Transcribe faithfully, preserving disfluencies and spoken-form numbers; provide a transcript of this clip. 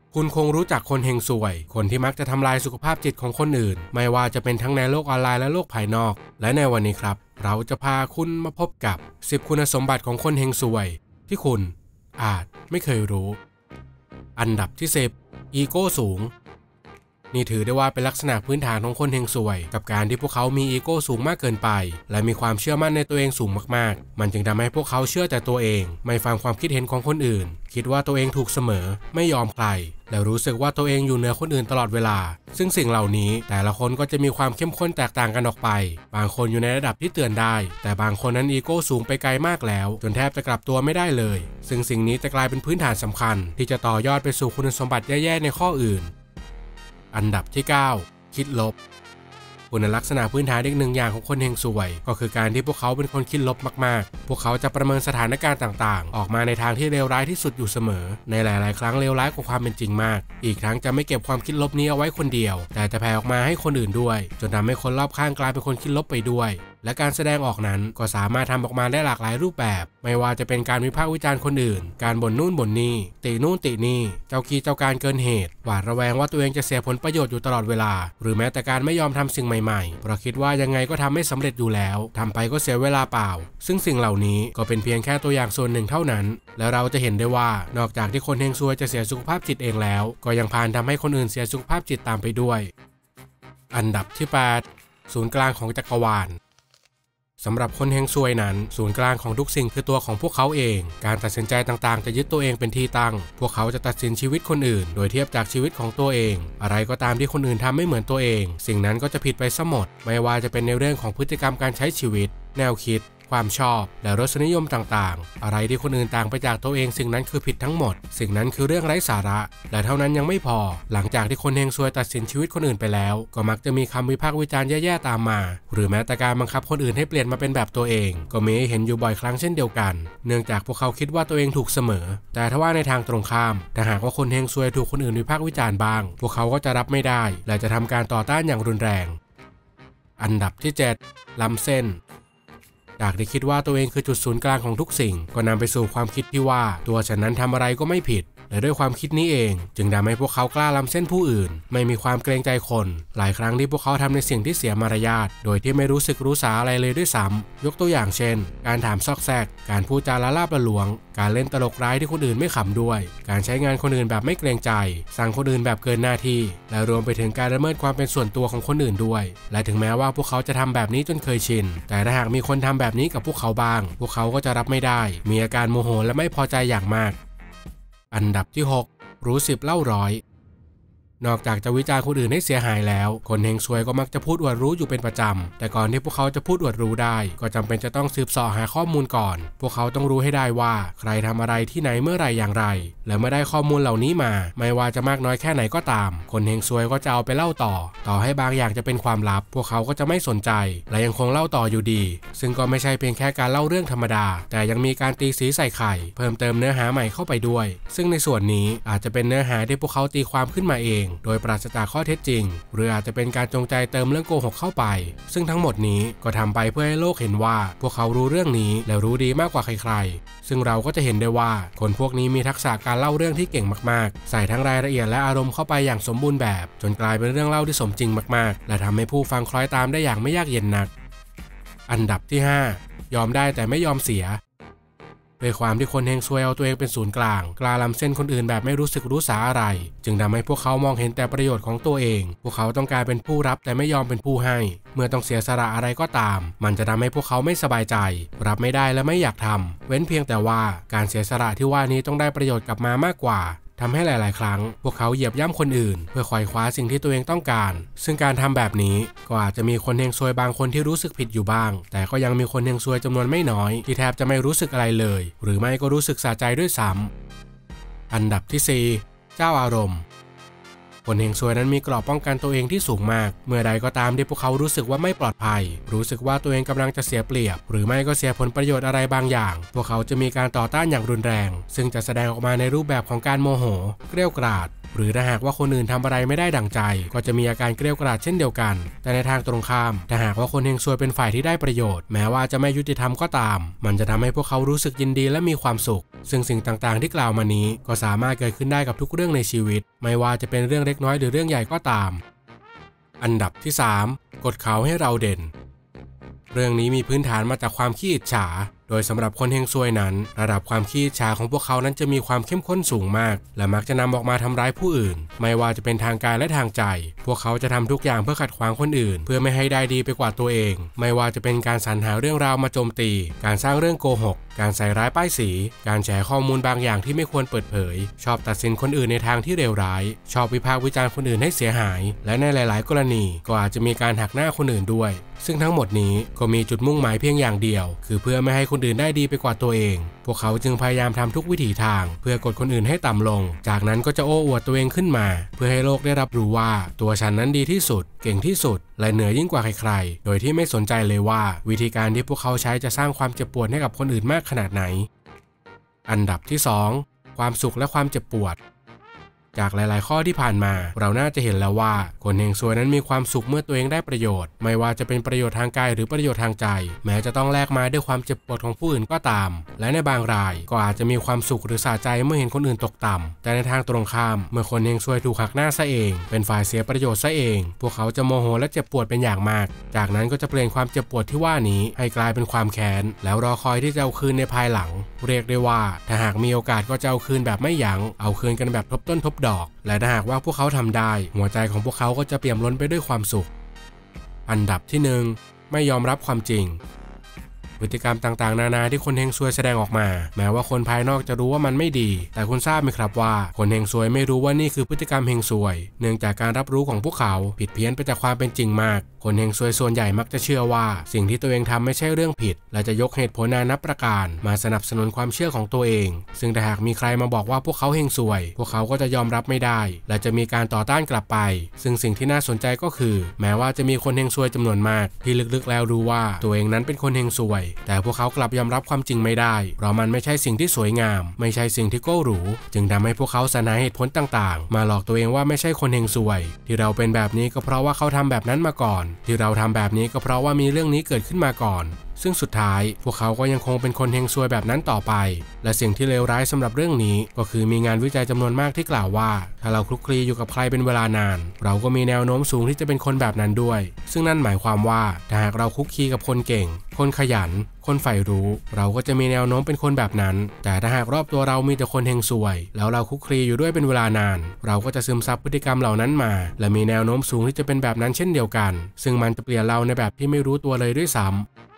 คุณคงรู้จักคนเฮงซวยคนที่มักจะทำลายสุขภาพจิตของคนอื่นไม่ว่าจะเป็นทั้งในโลกออนไลน์และโลกภายนอกและในวันนี้ครับเราจะพาคุณมาพบกับสิบคุณสมบัติของคนเฮงซวยที่คุณอาจไม่เคยรู้อันดับที่สิบอีโก้สูงนี่ถือได้ว่าเป็นลักษณะพื้นฐานของคนเฮงซวยกับการที่พวกเขามีอีโก้สูงมากเกินไปและมีความเชื่อมั่นในตัวเองสูงมากๆมันจึงทำให้พวกเขาเชื่อแต่ตัวเองไม่ฟังความคิดเห็นของคนอื่นคิดว่าตัวเองถูกเสมอไม่ยอมใครและรู้สึกว่าตัวเองอยู่เหนือคนอื่นตลอดเวลาซึ่งสิ่งเหล่านี้แต่ละคนก็จะมีความเข้มข้นแตกต่างกันออกไปบางคนอยู่ในระดับที่เตือนได้แต่บางคนนั้นอีโก้สูงไปไกลมากแล้วจนแทบจะกลับตัวไม่ได้เลยซึ่งสิ่งนี้จะกลายเป็นพื้นฐานสำคัญที่จะต่อยอดไปสู่คุณสมบัติแย่ๆในข้ออื่นอันดับที่เก้าคิดลบคุณลักษณะพื้นฐานอีกหนึ่งอย่างของคนเฮงซวยก็คือการที่พวกเขาเป็นคนคิดลบมากๆพวกเขาจะประเมินสถานการณ์ต่างๆออกมาในทางที่เลวร้ายที่สุดอยู่เสมอในหลายๆครั้งเลวร้ายกว่าความเป็นจริงมากอีกครั้งจะไม่เก็บความคิดลบนี้เอาไว้คนเดียวแต่จะแผ่ออกมาให้คนอื่นด้วยจนทำให้คนรอบข้างกลายเป็นคนคิดลบไปด้วยและการแสดงออกนั้นก็สามารถทำออกมาได้หลากหลายรูปแบบไม่ว่าจะเป็นการวิพากษ์วิจารณ์คนอื่นการบ่นนู่นบ่นนี่ตินู่นตินี่เจ้ากี้เจ้าการเกินเหตุหวาดระแวงว่าตัวเองจะเสียผลประโยชน์อยู่ตลอดเวลาหรือแม้แต่การไม่ยอมทำสิ่งใหม่ๆเพราะคิดว่ายังไงก็ทำไม่สำเร็จอยู่แล้วทำไปก็เสียเวลาเปล่าซึ่งสิ่งเหล่านี้ก็เป็นเพียงแค่ตัวอย่างส่วนหนึ่งเท่านั้นแล้วเราจะเห็นได้ว่านอกจากที่คนเฮงซวยจะเสียสุขภาพจิตเองแล้วก็ยังพานทำให้คนอื่นเสียสุขภาพจิตตามไปด้วยอันดับที่แปดศูนย์กลางของจักรวาลสำหรับคนเฮงซวยนั้นศูนย์กลางของทุกสิ่งคือตัวของพวกเขาเองการตัดสินใจต่างๆจะยึดตัวเองเป็นที่ตั้งพวกเขาจะตัดสินชีวิตคนอื่นโดยเทียบจากชีวิตของตัวเองอะไรก็ตามที่คนอื่นทำไม่เหมือนตัวเองสิ่งนั้นก็จะผิดไปซะหมดไม่ว่าจะเป็นในเรื่องของพฤติกรรมการใช้ชีวิตแนวคิดความชอบและรสนิยมต่างๆอะไรที่คนอื่นต่างไปจากตัวเองสิ่งนั้นคือผิดทั้งหมดสิ่งนั้นคือเรื่องไร้สาระและเท่านั้นยังไม่พอหลังจากที่คนเฮงซวยตัดสินชีวิตคนอื่นไปแล้วก็มักจะมีคำวิพากษ์วิจารณ์แย่ๆตามมาหรือแม้แต่การบังคับคนอื่นให้เปลี่ยนมาเป็นแบบตัวเองก็มีให้เห็นอยู่บ่อยครั้งเช่นเดียวกันเนื่องจากพวกเขาคิดว่าตัวเองถูกเสมอแต่ถ้าว่าในทางตรงข้ามถ้าหากว่าคนเฮงซวยถูกคนอื่นวิพากษ์วิจารณ์บ้างพวกเขาก็จะรับไม่ได้และจะทำการต่อต้านอย่างรุนแรงอันดับที่เจ็ดล้ำเส้นจากที่คิดว่าตัวเองคือจุดศูนย์กลางของทุกสิ่งก็นำไปสู่ความคิดที่ว่าตัวฉันนั้นทำอะไรก็ไม่ผิดและด้วยความคิดนี้เองจึงทำให้พวกเขากล้าล้ำเส้นผู้อื่นไม่มีความเกรงใจคนหลายครั้งที่พวกเขาทำในสิ่งที่เสียมารยาทโดยที่ไม่รู้สึกรู้สาอะไรเลยด้วยซ้ำยกตัวอย่างเช่นการถามซอกแซกการพูดจาละลาบละหลวงการเล่นตลกร้ายที่คนอื่นไม่ขำด้วยการใช้งานคนอื่นแบบไม่เกรงใจสั่งคนอื่นแบบเกินหน้าที่และรวมไปถึงการละเมิดความเป็นส่วนตัวของคนอื่นด้วยและถึงแม้ว่าพวกเขาจะทำแบบนี้จนเคยชินแต่ถ้าหากมีคนทำแบบนี้กับพวกเขาบ้างพวกเขาก็จะรับไม่ได้มีอาการโมโหและไม่พอใจอย่างมากอันดับที่หกรู้สิบเล่าร้อยนอกจากจะวิจารณ์คนอื่นให้เสียหายแล้วคนเฮงซวยก็มักจะพูดอวดรู้อยู่เป็นประจำแต่ก่อนที่พวกเขาจะพูดอวดรู้ได้ก็จำเป็นจะต้องสืบเสาะหาข้อมูลก่อนพวกเขาต้องรู้ให้ได้ว่าใครทำอะไรที่ไหนเมื่อไหร่อย่างไรและเมื่อได้ข้อมูลเหล่านี้มาไม่ว่าจะมากน้อยแค่ไหนก็ตามคนเฮงซวยก็จะเอาไปเล่าต่อต่อให้บางอย่างจะเป็นความลับพวกเขาก็จะไม่สนใจและยังคงเล่าต่ออยู่ดีซึ่งก็ไม่ใช่เพียงแค่การเล่าเรื่องธรรมดาแต่ยังมีการตีสีใส่ไข่เพิ่มเติมเนื้อหาใหม่เข้าไปด้วยซึ่งในส่วนนี้อาจจะเป็นเนื้อหาที่พวกเขาตีความขึ้นมาเองโดยปราศจากข้อเท็จจริงหรืออาจจะเป็นการจงใจเติมเรื่องโกหกเข้าไปซึ่งทั้งหมดนี้ก็ทำไปเพื่อให้โลกเห็นว่าพวกเขารู้เรื่องนี้และรู้ดีมากกว่าใครๆซึ่งเราก็จะเห็นได้ว่าคนพวกนี้มีทักษะการเล่าเรื่องที่เก่งมากๆใส่ทั้งรายละเอียดและอารมณ์เข้าไปอย่างสมบูรณ์แบบจนกลายเป็นเรื่องเล่าที่สมจริงมากๆและทำให้ผู้ฟังคล้อยตามได้อย่างไม่ยากเย็นนักอันดับที่ห้ายอมได้แต่ไม่ยอมเสียด้วยความที่คนเฮงซวยเอาตัวเองเป็นศูนย์กลางกล้าล้ำเส้นคนอื่นแบบไม่รู้สึกรู้สาอะไรจึงทำให้พวกเขามองเห็นแต่ประโยชน์ของตัวเองพวกเขาต้องการเป็นผู้รับแต่ไม่ยอมเป็นผู้ให้เมื่อต้องเสียสละอะไรก็ตามมันจะทำให้พวกเขาไม่สบายใจรับไม่ได้และไม่อยากทำเว้นเพียงแต่ว่าการเสียสละที่ว่านี้ต้องได้ประโยชน์กลับมามากกว่าทำให้หลายๆครั้งพวกเขาเหยียบย่ำคนอื่นเพื่อไขว่คว้าสิ่งที่ตัวเองต้องการซึ่งการทำแบบนี้ก็อาจจะมีคนเฮงซวยบางคนที่รู้สึกผิดอยู่บ้างแต่ก็ยังมีคนเฮงซวยจำนวนไม่น้อยที่แทบจะไม่รู้สึกอะไรเลยหรือไม่ก็รู้สึกสะใจด้วยซ้ำอันดับที่สี่เจ้าอารมณ์คนเฮงซวยนั้นมีกรอบป้องกันตัวเองที่สูงมากเมื่อใดก็ตามที่พวกเขารู้สึกว่าไม่ปลอดภัยรู้สึกว่าตัวเองกำลังจะเสียเปรียบหรือไม่ก็เสียผลประโยชน์อะไรบางอย่างพวกเขาจะมีการต่อต้านอย่างรุนแรงซึ่งจะแสดงออกมาในรูปแบบของการโมโหเกรี้ยวกราดหรือถ้าหากว่าคนอื่นทำอะไรไม่ได้ดั่งใจก็จะมีอาการเกรี้ยวกราดเช่นเดียวกันแต่ในทางตรงข้ามถ้าหากว่าคนเฮงซวยเป็นฝ่ายที่ได้ประโยชน์แม้ว่าจะไม่ยุติธรรมก็ตามมันจะทำให้พวกเขารู้สึกยินดีและมีความสุขซึ่งสิ่งต่างๆที่กล่าวมานี้ก็สามารถเกิดขึ้นได้กับทุกเรื่องในชีวิตไม่ว่าจะเป็นเรื่องเล็กน้อยหรือเรื่องใหญ่ก็ตามอันดับที่สามกดเขาให้เราเด่นเรื่องนี้มีพื้นฐานมาจากความขี้อิจฉาโดยสำหรับคนเฮงซวยนั้นระดับความขี้อิจฉาของพวกเขานั้นจะมีความเข้มข้นสูงมากและมักจะนำออกมาทำร้ายผู้อื่นไม่ว่าจะเป็นทางกายและทางใจพวกเขาจะทำทุกอย่างเพื่อขัดขวางคนอื่นเพื่อไม่ให้ได้ดีไปกว่าตัวเองไม่ว่าจะเป็นการสรรหาเรื่องราวมาโจมตีการสร้างเรื่องโกหกการใส่ร้ายป้ายสีการแฉข้อมูลบางอย่างที่ไม่ควรเปิดเผยชอบตัดสินคนอื่นในทางที่เลวร้ายชอบวิพากษ์วิจารณ์คนอื่นให้เสียหายและในหลายๆกรณีก็อาจจะมีการหักหน้าคนอื่นด้วยซึ่งทั้งหมดนี้ก็มีจุดมุ่งหมายเพียงอย่างเดียวคือเพื่อไม่ให้คนอื่นได้ดีไปกว่าตัวเองพวกเขาจึงพยายามทำทุกวิถีทางเพื่อกดคนอื่นให้ต่ำลงจากนั้นก็จะโอ้อวดตัวเองขึ้นมาเพื่อให้โลกได้รับรู้ว่าตัวฉันนั้นดีที่สุดเก่งที่สุดและเหนือยิ่งกว่าใครๆโดยที่ไม่สนใจเลยว่าวิธีการที่พวกเขาใช้จะสร้างความเจ็บปวดให้กับคนอื่นมากขนาดไหนอันดับที่สองความสุขและความเจ็บปวดจากหลายๆข้อที่ผ่านมาเราน่าจะเห็นแล้วว่าคนเฮงซวยนั้นมีความสุขเมื่อตัวเองได้ประโยชน์ไม่ว่าจะเป็นประโยชน์ทางกายหรือประโยชน์ทางใจแม้จะต้องแลกมาด้วยความเจ็บปวดของผู้อื่นก็ตามและในบางรายก็อาจจะมีความสุขหรือสะใจเมื่อเห็นคนอื่นตกต่ำแต่ในทางตรงข้ามเมื่อคนเฮงซวยถูกหักหน้าซะเองเป็นฝ่ายเสียประโยชน์ซะเองพวกเขาจะโมโหและเจ็บปวดเป็นอย่างมากจากนั้นก็จะเปลี่ยนความเจ็บปวดที่ว่านี้ให้กลายเป็นความแค้นแล้วรอคอยที่จะเอาคืนในภายหลังเรียกได้ว่าถ้าหากมีโอกาสก็จะเอาคืนแบบไม่ยั้งเอาคืนกันแบบทบต้นทบดอกและถ้าหากว่าพวกเขาทำได้หัวใจของพวกเขาก็จะเปี่ยมล้นไปด้วยความสุขอันดับที่หนึ่งไม่ยอมรับความจริงพฤติกรรมต่างๆนานาที่คนเฮงซวยแสดงออกมาแม้ว่าคนภายนอกจะรู้ว่ามันไม่ดีแต่คุณทราบไหมครับว่าคนเฮงซวยไม่รู้ว่านี่คือพฤติกรรมเฮงซวยเนื่องจากการรับรู้ของพวกเขาผิดเพี้ยนไปจากความเป็นจริงมากคนเฮงซวยส่วนใหญ่มักจะเชื่อว่าสิ่งที่ตัวเองทำไม่ใช่เรื่องผิดและจะยกเหตุผลนานับประการมาสนับสนุนความเชื่อของตัวเองซึ่งถ้าหากมีใครมาบอกว่าพวกเขาเฮงซวยพวกเขาก็จะยอมรับไม่ได้และจะมีการต่อต้านกลับไปซึ่งสิ่งที่น่าสนใจก็คือแม้ว่าจะมีคนเฮงซวยจำนวนมากที่ลึกๆแล้วรู้ว่าตัวเองนั้นเป็นคนเฮงซวยแต่พวกเขากลับยอมรับความจริงไม่ได้เพราะมันไม่ใช่สิ่งที่สวยงามไม่ใช่สิ่งที่โก้หรูจึงทำให้พวกเขาสรรหาเหตุผลต่างๆมาหลอกตัวเองว่าไม่ใช่คนเฮงซวยที่เราเป็นแบบนี้ก็เพราะว่าเขาทำแบบนั้นมาก่อนที่เราทำแบบนี้ก็เพราะว่ามีเรื่องนี้เกิดขึ้นมาก่อนซึ่งสุดท้ายพวกเขาก็ยังคงเป็นคนเฮงซวยแบบนั้นต่อไปและสิ่งที่เลวร้ายสำหรับเรื่องนี้ก็คือมีงานวิจัยจำนวนมากที่กล่าวว่าถ้าเราคลุกคลีอยู่กับใครเป็นเวลานานเราก็มีแนวโน้มสูงที่จะเป็นคนแบบนั้นด้วยซึ่งนั่นหมายความว่าถ้าหากเราคลุกคลีกับคนเก่งคนขยันคนใฝ่รู้เราก็จะมีแนวโน้มเป็นคนแบบนั้นแต่ถ้าหากรอบตัวเรามีแต่คนเฮงซวยแล้วเราคลุกคลีอยู่ด้วยเป็นเวลานานเราก็จะซึมซับพฤติกรรมเหล่านั้นมาและมีแนวโน้มสูงที่จะเป็นแบบนั้นเช่นเดียวกันซึ่งมันจะเปลี่ยนเราในแบบที่ไม่รู้ตัวเลยด้วยซ้ำ